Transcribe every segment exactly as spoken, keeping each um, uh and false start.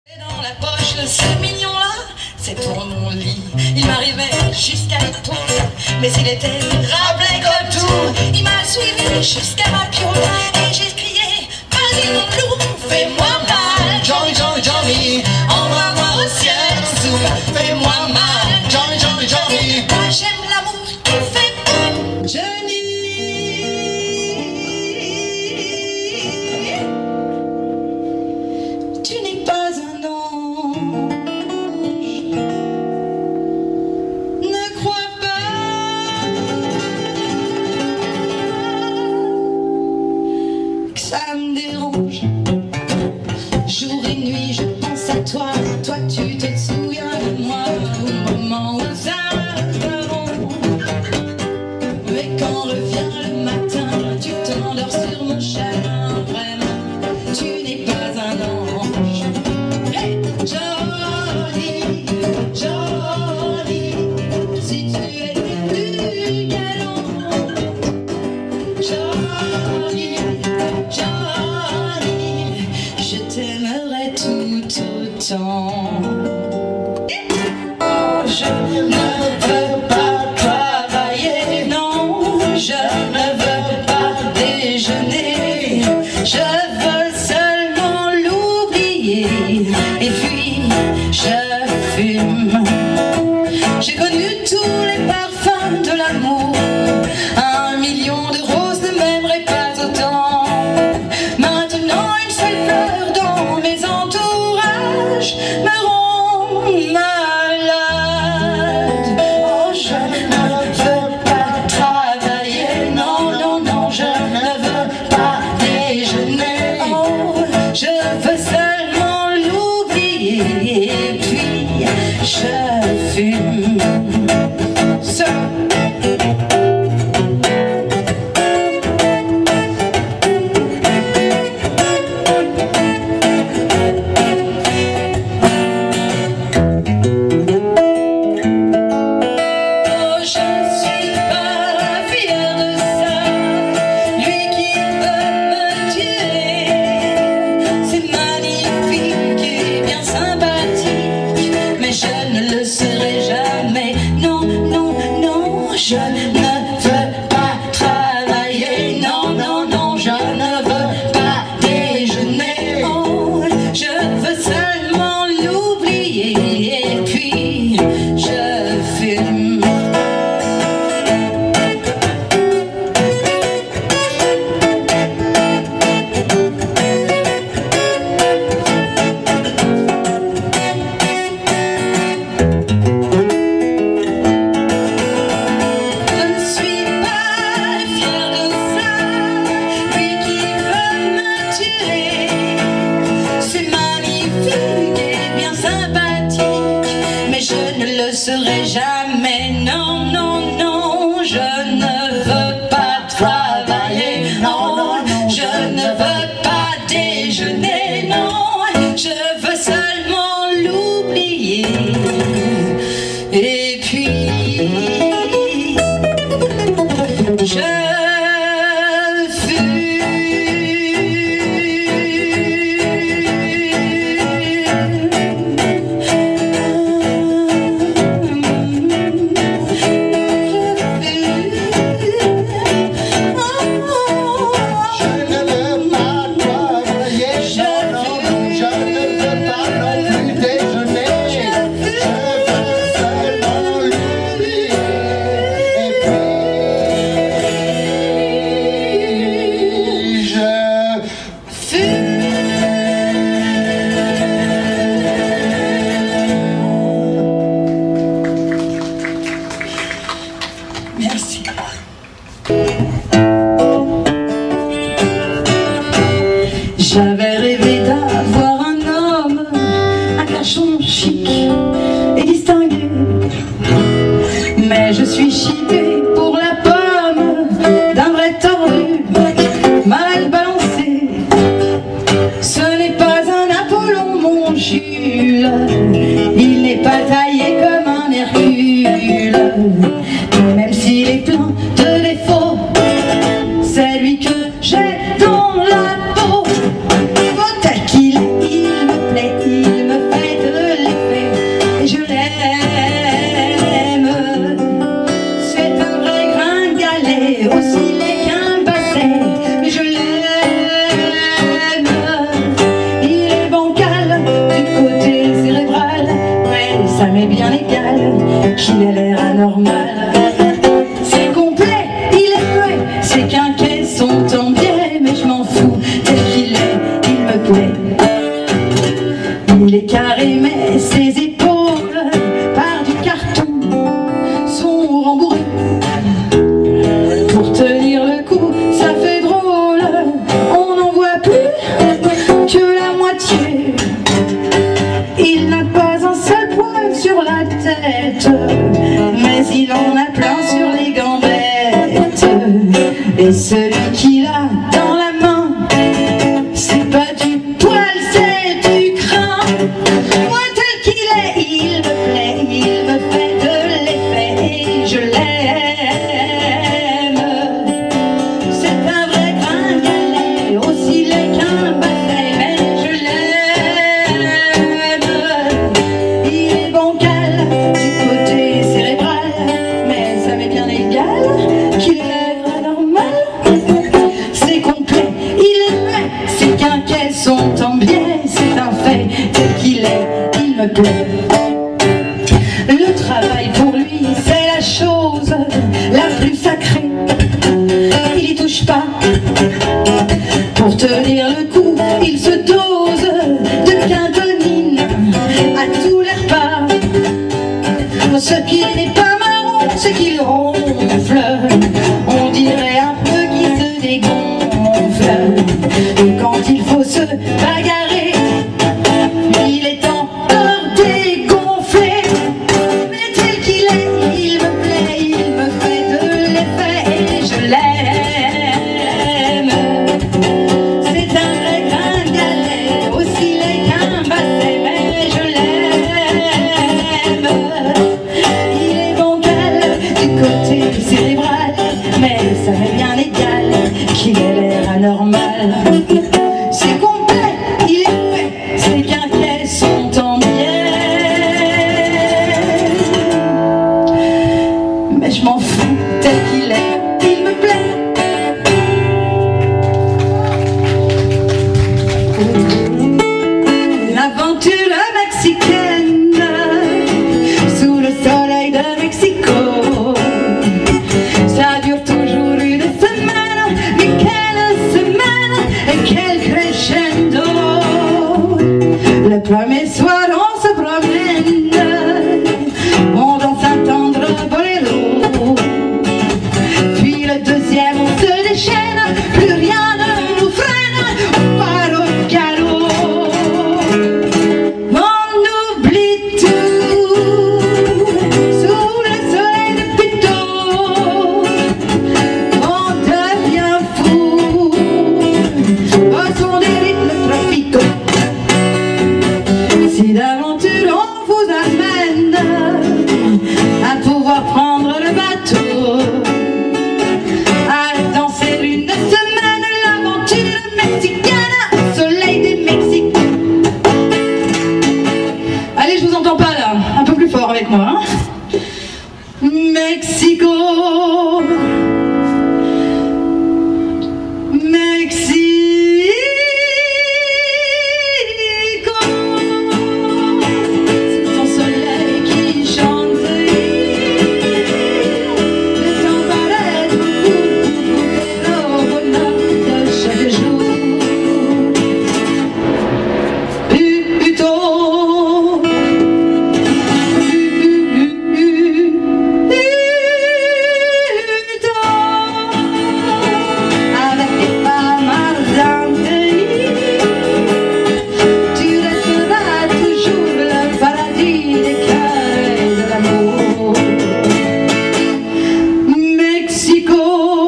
Et dans la poche, ce mignon-là, c'est pour mon lit. Il m'arrivait jusqu'à l'épaule, mais il était rappelé comme tout. Il m'a suivi jusqu'à ma piole et j'ai crié, vas-y mon loup, fais-moi mal. Johnny, Johnny, Johnny, envoie-moi au ciel sous, fais-moi mal. Johnny, Johnny, Johnny, moi j'aime l'amour qui fait mal. Johnny, tu n'es pas un ange, ne crois pas que ça me dérange. Jour et nuit je pense à toi, toi tu te souviens de moi au moment où ça m'arrange. Mais quand revient le matin, tu t'endors sur mon chagrin. Vraiment, tu n'es pas un ange. Hey, Johnny, Johnny, si tu étais plus galant. Johnny, Johnny, je t'aimerais tout autant. Oh, je ne veux pas travailler, non, je ne veux pas déjeuner, je veux seulement l'oublier, et puis je fume. J'ai connu tous les parfums de l'amour, un million de roses ne m'aimerait pas autant. Maintenant une seule fleur dans mes entourages me rend malade. Oh, je ne veux pas travailler, non, non, non, je ne veux pas déjeuner. Oh, je veux seulement l'oublier, et puis je fume. So je ne veux pas travailler, non, non, non, je ne veux pas déjeuner. Oh, je veux seulement l'oublier, et puis je fume. Serai jamais, non, non, non, je ne veux pas travailler, non, je ne veux pas déjeuner, non, je veux seulement l'oublier, et puis je merci. J'avais rêvé d'avoir un homme, un garçon chic et distingué, mais je suis chippée pour la pomme d'un vrai tordu mal balancé. Ce n'est pas un Apollon, mon Jules, il n'est pas taillé comme un Hercule, même s'il est plein de défauts, c'est lui que j'ai dans la peau. Tel qu'il est, il me plaît, il me son temps biais, c'est un fait, tel qu'il est, il me plaît. Le travail pour lui, c'est la chose la plus sacrée. Il y touche pas. Pour tenir le coup, il se dose de quintonine à tous les repas. Ce qui n'est pas marrant, c'est qu'il ronfle. On dirait un peu qu'il se dégonfle. Et quand il faut se bagarrer, il est encore dégonflé. Mais tel qu'il est, il me plaît, il me fait de l'effet et je l'aime. C'est un vrai gringalet, aussi laid qu'un basset, mais je l'aime. Il est bancal du côté cérébral, mais ça m'est bien égal qu'il ait l'air anormal. C'est complet, il est fait, c'est bien qu'elles sont en biais. Mais je m'en fous, tel qu'il est, il me plaît. L'aventure mexicaine, sous le soleil de Mexico. Ça dure toujours une semaine, mais quelle semaine et quel crescendo. Le premier soir on se promène, on danse un tendre boléro. Puis le deuxième on se déchaîne, plus rien ne nous freine, on part au galop. On oublie tout sous le soleil de Puteaux. On devient fou au son des rythmes tropicaux. Si d'aventure on vous amène à pouvoir prendre le bateau, à danser une semaine l'aventure mexicaine au soleil des Mexiques. Allez, je vous entends pas là, un peu plus fort avec moi, hein. Mexico, Mexico, c'est ton soleil qui chante, le temps paraît beaucoup au bonheur de chaque jour. Puteaux, avec tes femmes ardentes, tu resteras toujours le paradis des cœurs et de l'amour. Mexico,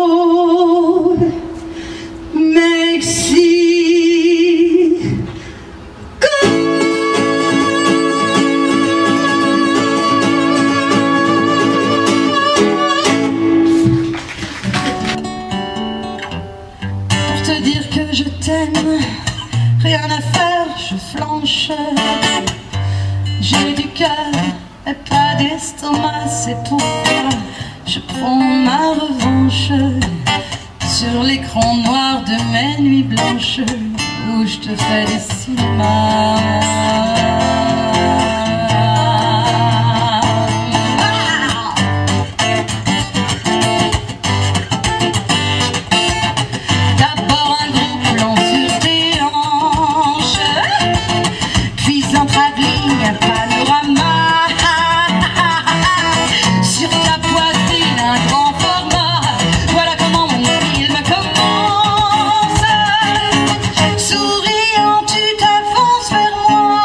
Mexico. Pour te dire que je t'aime, rien à faire, je flanche. J'ai du cœur et pas d'estomac, c'est pourquoi je prends ma revanche sur l'écran noir de mes nuits blanches où je te fais des cinémas. D'abord un gros plan sur tes hanches, puis un travelling, un panorama. Sur ta poitrine, un grand format. Voilà comment mon film commence. Souriant, tu t'avances vers moi.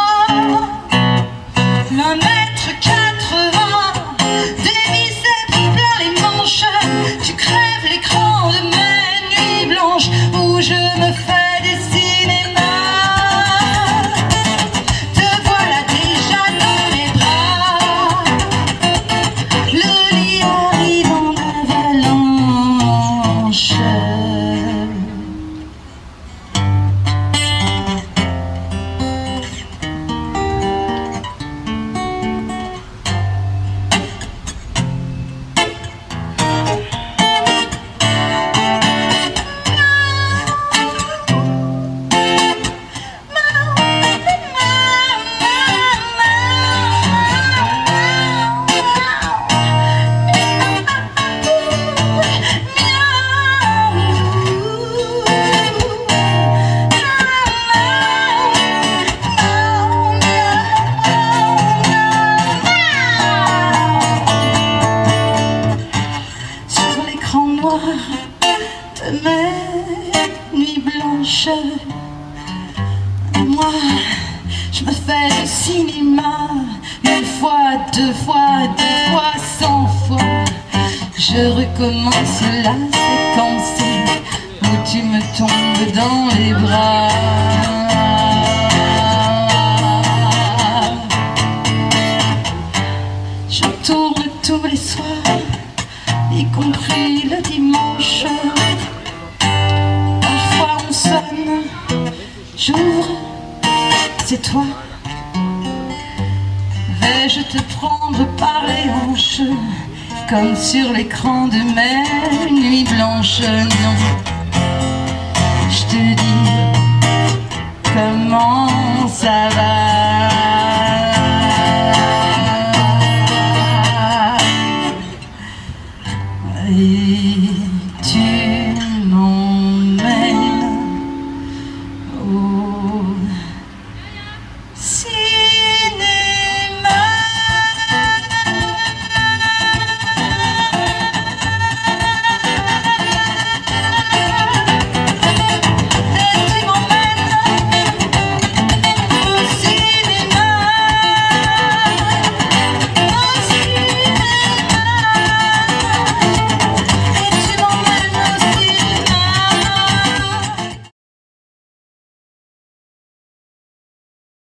Moi, je me fais le cinéma, une fois, deux fois, deux fois, cent fois. Je recommence la séquence où tu me tombes dans les bras. Je tourne tous les soirs, y compris le dimanche. Parfois on sonne, j'ouvre, c'est toi. Vais-je te prendre par les hanches, comme sur l'écran de mes nuits blanches? Non, je te dis, comment ça va?